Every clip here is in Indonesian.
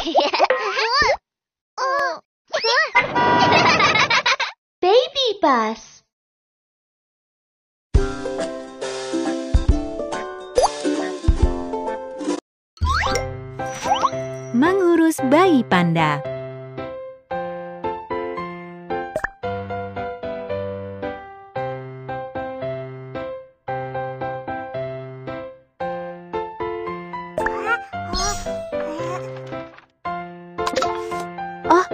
Baby bus. Mengurus bayi panda. Oh,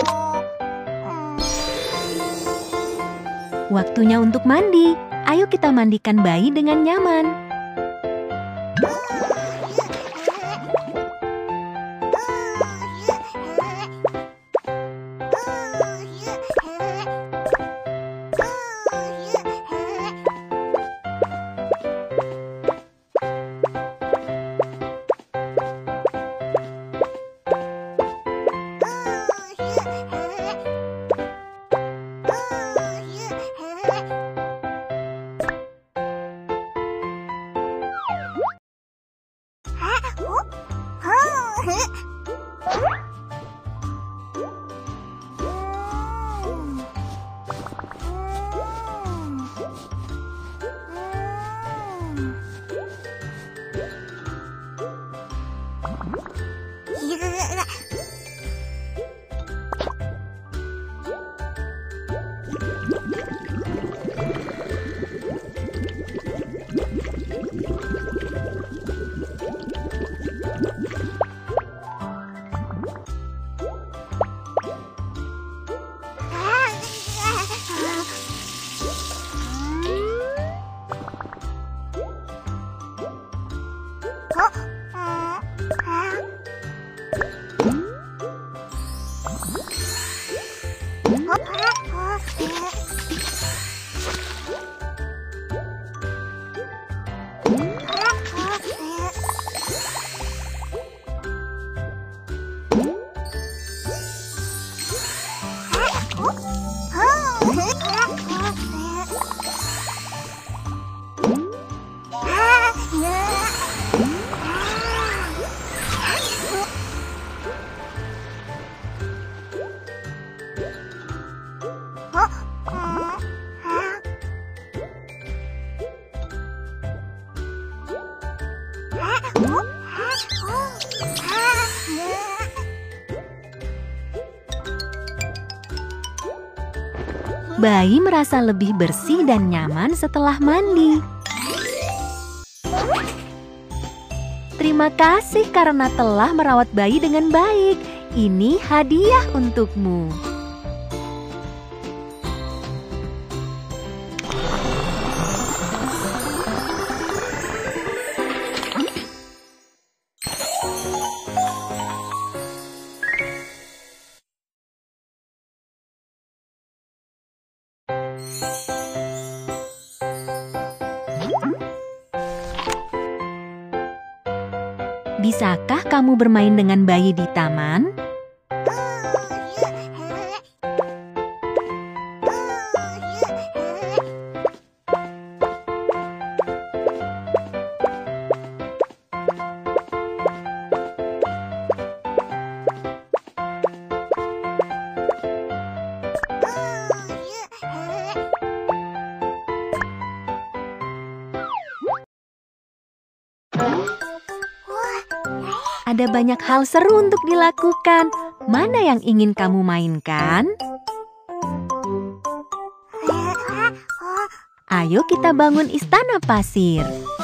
waktunya untuk mandi. Ayo kita mandikan bayi dengan nyaman. Bayi merasa lebih bersih dan nyaman setelah mandi. Terima kasih karena telah merawat bayi dengan baik. Ini hadiah untukmu. Bisakah kamu bermain dengan bayi di taman? Ada banyak hal seru untuk dilakukan. Mana yang ingin kamu mainkan? Ayo kita bangun istana pasir.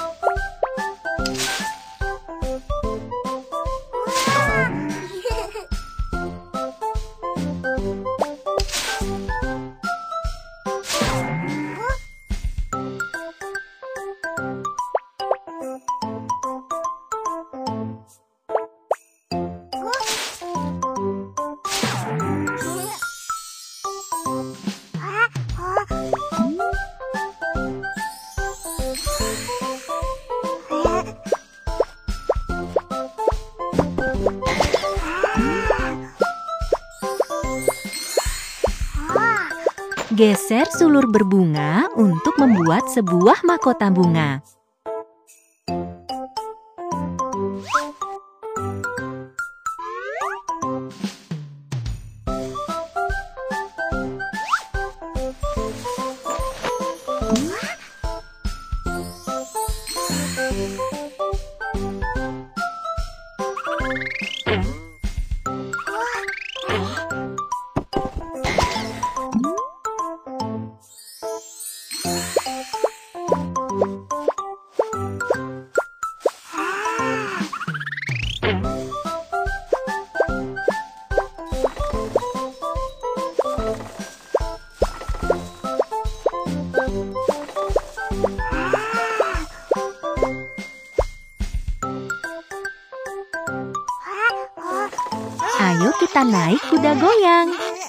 Geser sulur berbunga untuk membuat sebuah mahkota bunga. Ayo kita naik kuda goyang.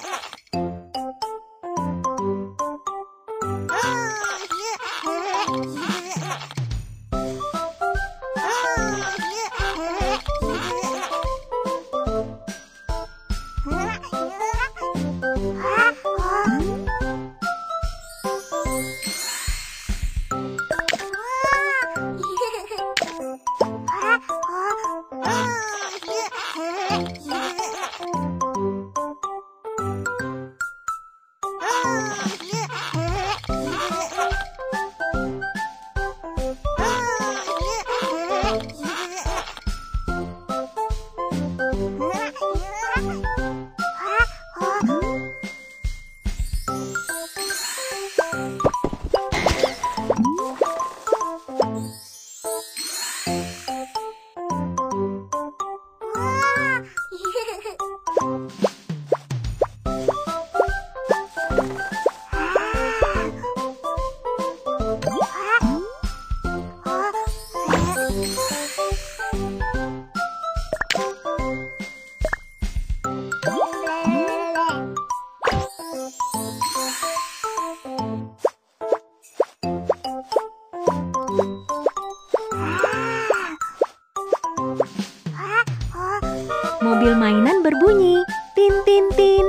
Mobil mainan berbunyi, tin tin tin.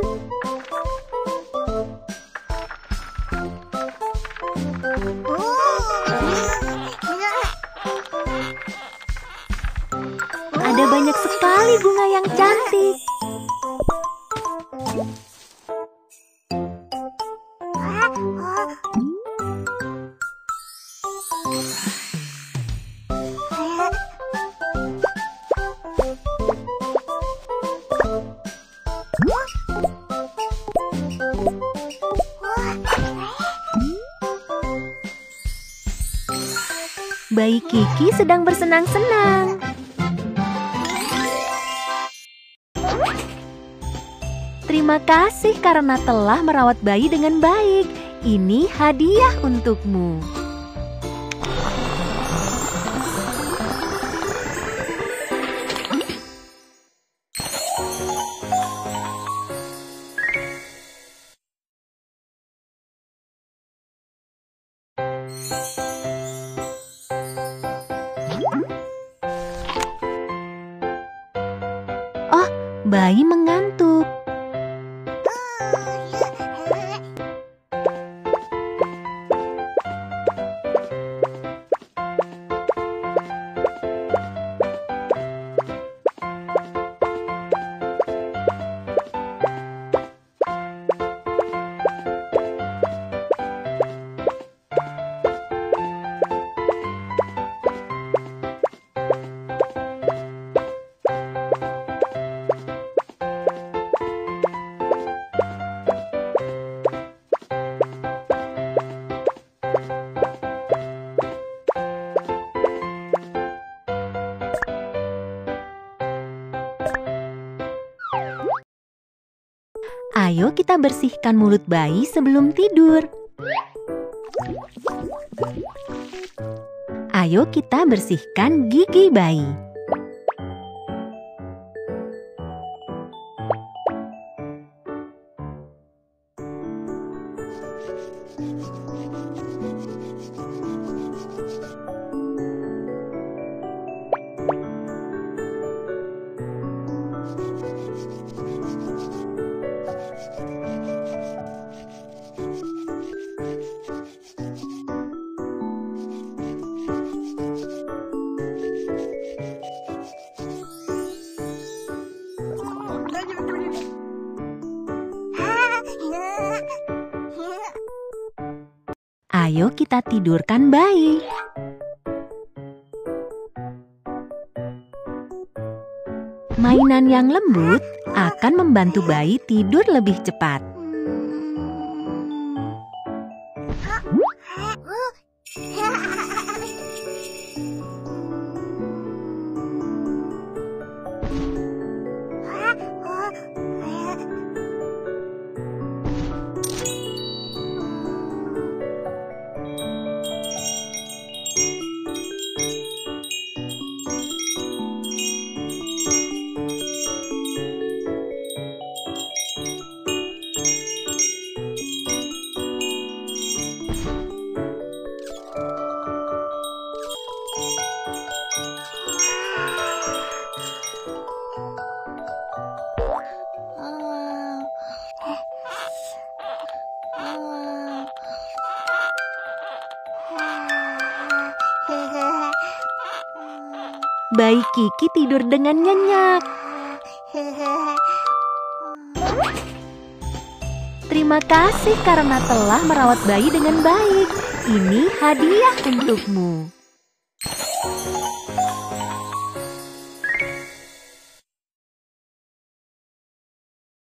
Ada banyak sekali bunga yang cantik. Bayi Kiki sedang bersenang-senang. Terima kasih karena telah merawat bayi dengan baik. Ini hadiah untukmu. Oh, bayi mengantuk. Ayo kita bersihkan mulut bayi sebelum tidur. Ayo kita bersihkan gigi bayi. Ayo kita tidurkan bayi. Main Mainan yang lembut akan membantu bayi tidur lebih cepat. Bayi Kiki tidur dengan nyenyak. Terima kasih karena telah merawat bayi dengan baik. Ini hadiah untukmu.